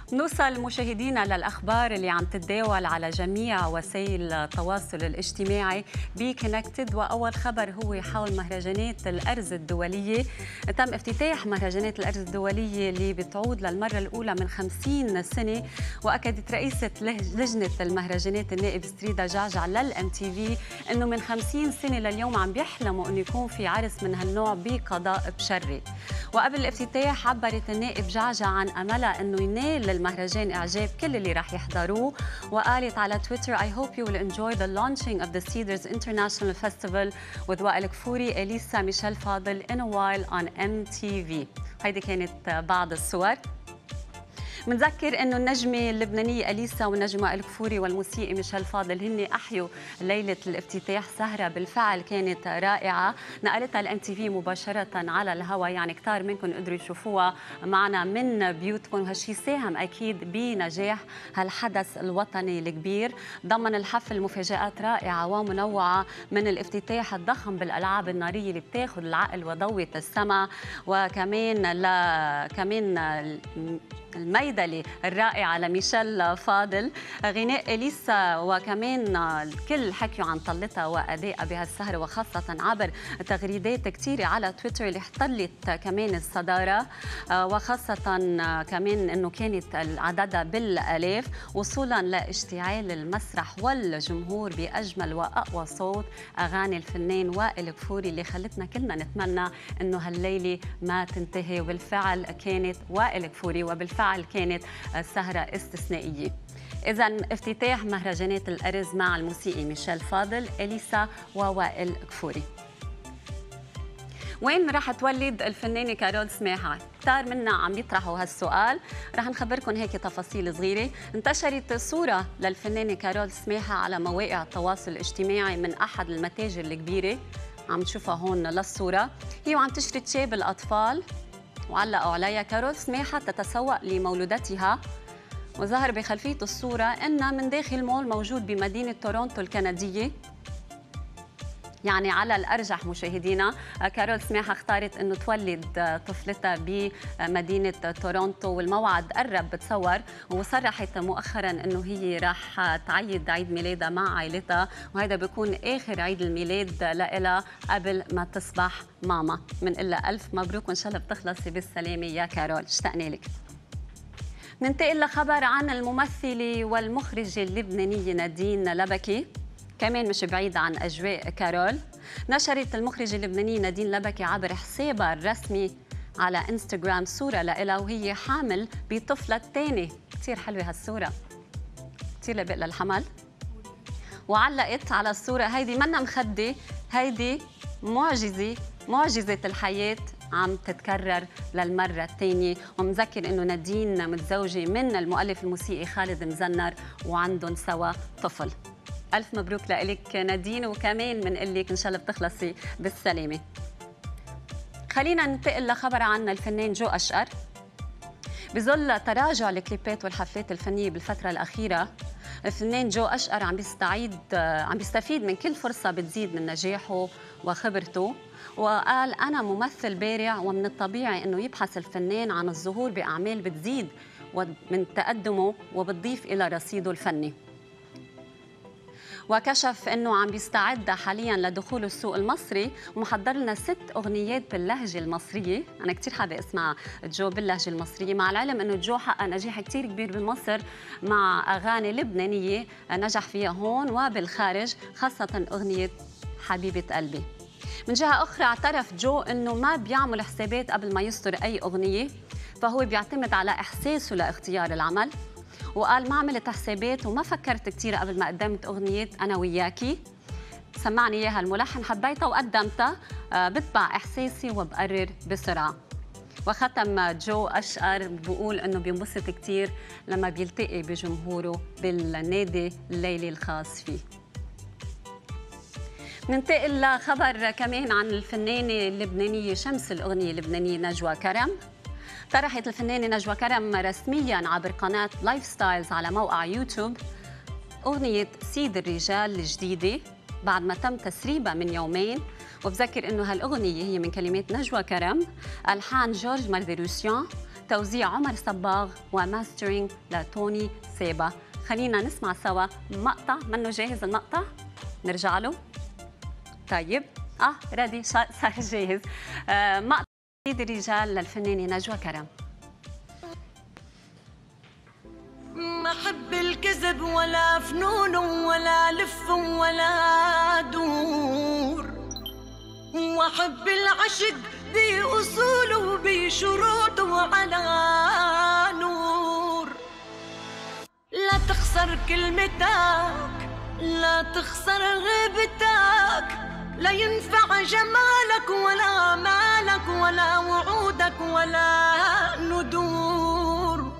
نوصل مشاهدينا للأخبار اللي عم تتداول على جميع وسائل التواصل الاجتماعي بكونكتد. وأول خبر هو حول مهرجانات الأرز الدولية. تم افتتاح مهرجانات الأرز الدولية اللي بتعود للمرة الأولى من 50 سنة، وأكدت رئيسة لجنة المهرجانات النائب ستريدا جعجع للام تي في أنه من 50 سنة لليوم عم بيحلموا أنه يكون في عرس من هالنوع بقضاء بشري. وقبل الافتتاح عبرت النائب جعجع عن أملها أنه ينال المهرجان إعجاب كل اللي رح يحضروه، وقالت على تويتر I hope you will enjoy the launching of the Cedars International Festival with وائل كفوري, إليسا, ميشيل فاضل in a while on MTV. هيدي كانت بعض الصور. منذكر انه النجمه اللبنانيه اليسا والنجم وائل كفوري والموسيقي ميشيل فاضل هن احيوا ليله الافتتاح. سهره بالفعل كانت رائعه، نقلتها الام تي في مباشره على الهواء، يعني كثار منكم قدروا يشوفوها معنا من بيوتكم، وهالشيء ساهم اكيد بنجاح هالحدث الوطني الكبير. ضمن الحفل مفاجات رائعه ومنوعه، من الافتتاح الضخم بالالعاب الناريه اللي بتاخذ العقل وضوء السماء، وكمان الميدلي الرائعة لميشيل فاضل، غناء إليسا، وكمان الكل حكيوا عن طلتها وأدائها بهالسهرة، وخاصة عبر تغريدات كثيرة على تويتر اللي احتلت كمان الصدارة، وخاصة كمان أنه كانت عددها بالآلاف، وصولا لاشتعال المسرح والجمهور بأجمل وأقوى صوت أغاني الفنان وائل كفوري اللي خلتنا كلنا نتمنى أنه هالليلة ما تنتهي. وبالفعل كانت وائل كفوري، وبالفعل كانت سهرة استثنائية. إذن افتتاح مهرجانات الأرز مع الموسيقي ميشيل فاضل، إليسا ووائل كفوري. وين رح تولد الفنانة كارول سماحة؟ كثار منا عم يطرحوا هالسؤال، رح نخبركم هيك تفاصيل صغيرة. انتشرت صورة للفنانة كارول سماحة على مواقع التواصل الاجتماعي من أحد المتاجر الكبيرة، عم تشوفها هون للصورة، هي وعم تشتري تشاب الأطفال، وعلقوا عليها كارول سماحة تتسوق لمولودتها، وظهر بخلفية الصورة أنها من داخل مول موجود بمدينة تورونتو الكندية. يعني على الأرجح مشاهدينا كارول سماحة اختارت أنه تولد طفلتها بمدينة تورونتو، والموعد قرب بتصور، وصرحت مؤخرا أنه هي راح تعيد عيد ميلادها مع عائلتها، وهذا بيكون آخر عيد الميلاد لها قبل ما تصبح ماما. بنقول لها ألف مبروك، وإن شاء الله بتخلصي بالسلامة يا كارول، اشتقنا لك. ننتقل لخبر عن الممثلة والمخرجة اللبنانية نادين لبكي، كمان مش بعيد عن أجواء كارول. نشرت المخرجة اللبنانية نادين لبكي عبر حسابها الرسمي على انستغرام صورة لها وهي حامل بطفلة تاني. كتير حلوة هالصورة، كتير لبق للحمل. وعلقت على الصورة هيدي منا مخدة، هيدي معجزة الحياة عم تتكرر للمرة الثانية. ومذكر إنه نادين متزوجة من المؤلف الموسيقي خالد مزنر، وعندهم سوا طفل. ألف مبروك لك نادين، وكمان بنقول لك إن شاء الله بتخلصي بالسلامة. خلينا ننتقل لخبر عن الفنان جو أشقر. بظل تراجع الكليبات والحفلات الفنية بالفترة الأخيرة، الفنان جو أشقر عم بيستفيد من كل فرصة بتزيد من نجاحه وخبرته، وقال أنا ممثل بارع، ومن الطبيعي أنه يبحث الفنان عن الظهور بأعمال بتزيد من تقدمه وبتضيف إلى رصيده الفني. وكشف أنه عم بيستعد حالياً لدخول السوق المصري، ومحضر لنا 6 أغنيات باللهجة المصرية. أنا كتير حابة أسمع جو باللهجة المصرية، مع العلم أنه جو حقق نجاح كتير كبير بمصر مع أغاني لبنانية نجح فيها هون وبالخارج، خاصة أغنية حبيبة قلبي. من جهة أخرى اعترف جو أنه ما بيعمل حسابات قبل ما يصدر أي أغنية، فهو بيعتمد على إحساسه لاختيار العمل. وقال ما عملت حسابات وما فكرت كثير قبل ما قدمت أغنية أنا وياكي، سمعني إياها الملحن حبيتها وقدمتها، بتبع إحساسي وبقرر بسرعة. وختم جو أشقر بقول أنه بينبسط كثير لما بيلتقي بجمهوره بالنادي الليلي الخاص فيه. ننتقل لخبر كمان عن الفنانة اللبنانية شمس الأغنية اللبنانية نجوى كرم. طرحت الفنانة نجوى كرم رسمياً عبر قناة لايف ستايلز على موقع يوتيوب أغنية سيد الرجال الجديدة بعد ما تم تسريبها من يومين. وبذكر إنه هالأغنية هي من كلمات نجوى كرم، ألحان جورج مارديروسيان، توزيع عمر صباغ وماسترينج لتوني سيبا. خلينا نسمع سوا مقطع. منه جاهز المقطع؟ نرجع له. طيب ريدي، صار جاهز. مقطع سيد الرجال للفنانة نجوى كرم. ما أحب الكذب ولا فنون ولا لف ولا دور، وأحب العشق بأصوله بشروطه على نور. لا تخسر كلمتك، لا تخسر غيبتك، لا ينفع جمالك ولا مالك ولا وعودك ولا ندور.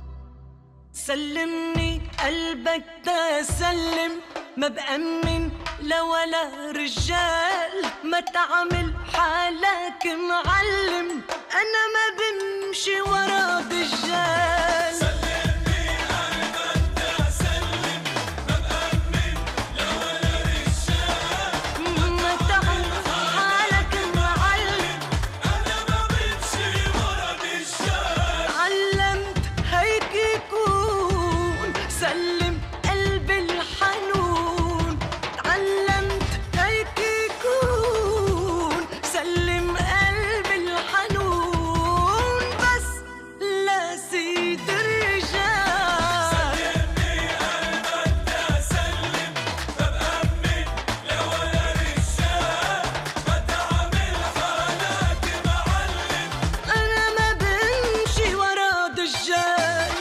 سلمني قلبك تسلم، ما بأمن لا ولا رجال، ما تعمل حالك معلم، أنا ما بمشي ورا دجال. سلمني قلبك تسلم، ما بأمن لا ولا رجال، ما تعمل حالك معلم، أنا ما بمشي ورا دجال. علمت هيك يكون، سلم قلبي الحنون، تعلمت هيك يكون، سلم قلبي الحنون، بس لا سيد الرجال. سلمني قلبك تسلم، ما بأمن لا ولا رجال، ما تعمل حالك معلم، أنا ما بمشي ورا دجال.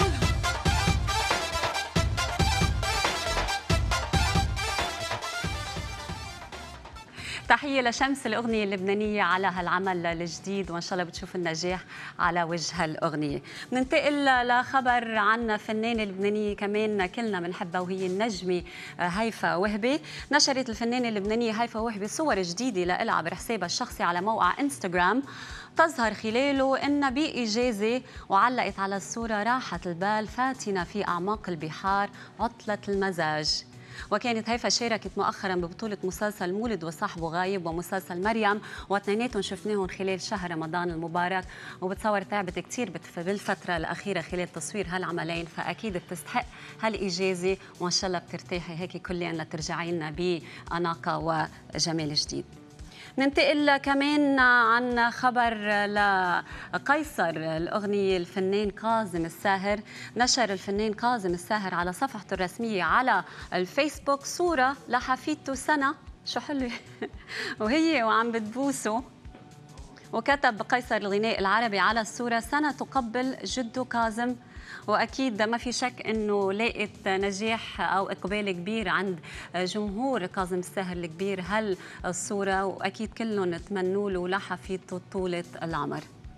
تحية لشمس الأغنية اللبنانية على هالعمل الجديد، وإن شاء الله بتشوف النجاح على وجه هالأغنية. بننتقل لخبر عن فنانة لبنانية كمان كلنا بنحبها، وهي النجمة هيفاء وهبي. نشرت الفنانة اللبنانية هيفاء وهبي صور جديدة لها عبر حسابها الشخصي على موقع انستغرام، تظهر خلاله إنها بإجازة، وعلقت على الصورة راحة البال فاتنة في أعماق البحار عطلة المزاج. وكانت هيفاء شاركت مؤخرا ببطولة مسلسل مولد وصاحبه غايب ومسلسل مريم، واثنيناتهم شفناهم خلال شهر رمضان المبارك، وبتصور تعبت كثير بالفترة الأخيرة خلال تصوير هالعملين، فأكيد بتستحق هالإجازة، وإن شاء الله بترتاحي هيك كليا لترجعي لنا بأناقة وجمال جديد. ننتقل كمان عن خبر لقيصر الأغنية الفنان كاظم الساهر. نشر الفنان كاظم الساهر على صفحته الرسمية على الفيسبوك صورة لحفيدته سنة، شو حلوة وهي وعم بتبوسه، وكتب قيصر الغناء العربي على الصورة: سنة تقبل جده كاظم. واكيد ما في شك انه لاقت نجاح او اقبال كبير عند جمهور كاظم الساهر الكبير هالصوره، واكيد كلهم تمنوا له لحفيدته طولة العمر.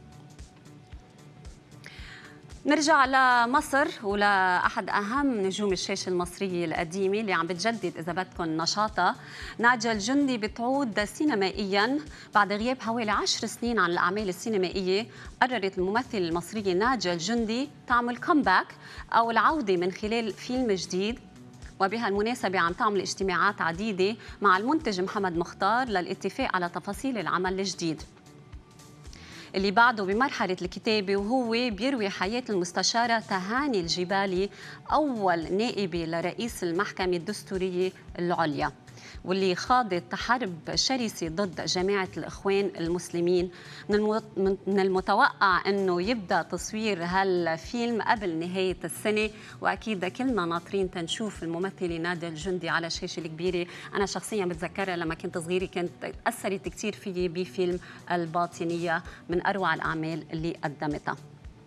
نرجع لمصر ولأحد أهم نجوم الشاشة المصرية القديمة اللي عم بتجدد إذا بدكم نشاطها. نادية الجندي بتعود سينمائياً بعد غياب حوالي 10 سنين عن الأعمال السينمائية. قررت الممثلة المصرية نادية الجندي تعمل كومباك أو العودة من خلال فيلم جديد، وبهالمناسبة عم تعمل اجتماعات عديدة مع المنتج محمد مختار للاتفاق على تفاصيل العمل الجديد اللي بعده بمرحلة الكتابة، وهو بيروي حياة المستشارة تهاني الجبالي، أول نائبة لرئيس المحكمة الدستورية العليا، واللي خاضت حرب شرسة ضد جماعة الإخوان المسلمين. من المتوقع أنه يبدأ تصوير هالفيلم قبل نهاية السنة، وأكيد كلنا ناطرين تنشوف الممثلة نادية الجندي على الشاشة الكبيرة. أنا شخصياً بتذكرها لما كنت صغيرة، كانت أثرت كثير فيي بفيلم الباطنية، من أروع الأعمال اللي قدمتها.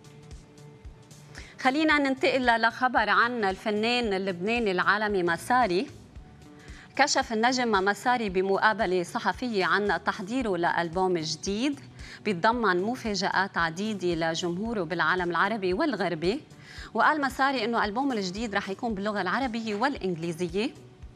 خلينا ننتقل لخبر عن الفنان اللبناني العالمي مساري. كشف النجم مساري بمقابلة صحفية عن تحضيره لألبوم جديد بيتضمن مفاجآت عديدة لجمهوره بالعالم العربي والغربي. وقال مساري إنه ألبومه الجديد رح يكون باللغة العربية والإنجليزية،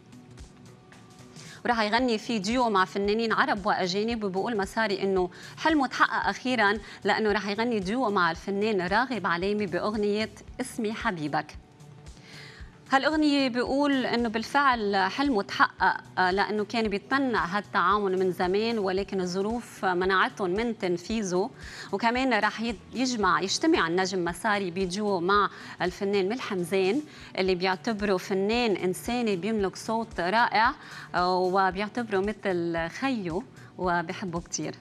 وراح يغني فيه ديو مع فنانين عرب واجانب. وبقول مساري انه حلمه تحقق اخيرا، لانه راح يغني ديو مع الفنان راغب علامي باغنيه اسمي حبيبك. هالأغنية بيقول إنه بالفعل حلمه تحقق، لأنه كان بيتمنى هالتعاون من زمان، ولكن الظروف منعتهم من تنفيذه. وكمان راح يجتمع النجم مساري بيديو مع الفنان ملحم زين، اللي بيعتبره فنان إنساني بيملك صوت رائع، وبيعتبره مثل خيه وبيحبه كتير.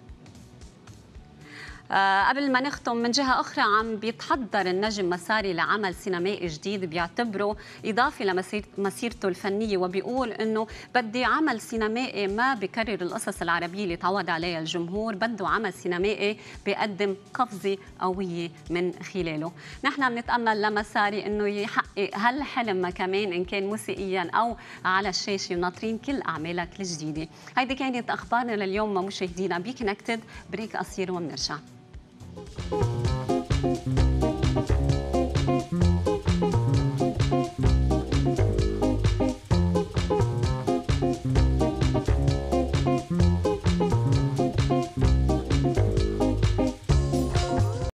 قبل ما نختم، من جهة أخرى عم بيتحضر النجم مساري لعمل سينمائي جديد بيعتبره إضافة لمسيرته الفنية، وبيقول إنه بدي عمل سينمائي ما بكرر القصص العربية اللي تعود عليها الجمهور، بده عمل سينمائي بيقدم قفزة قوية من خلاله. نحن بنتأمل لمساري إنه يحقق هالحلم كمان، إن كان موسيقيا أو على الشاشة، وناطرين كل أعمالك الجديدة. هيدي كانت أخبارنا لليوم مشاهدينا بكونكتد. بريك قصير وبنرجع.